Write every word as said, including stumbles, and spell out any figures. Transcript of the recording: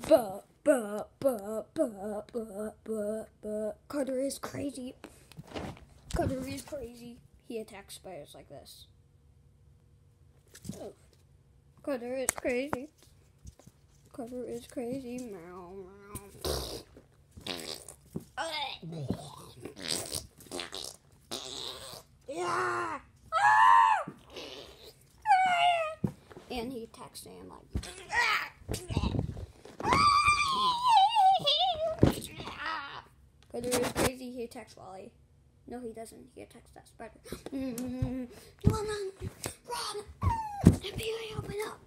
Buh, buh, buh, buh, buh, buh, buh. Carter is crazy. Carter is crazy. He attacks spiders like this. Oh. Carter is crazy. Carter is crazy. Meow, meow. Yeah. And he attacks Sam like. Carter is crazy. He attacks Wally. No, he doesn't. He attacks that spider. Run, run, run! If you open up.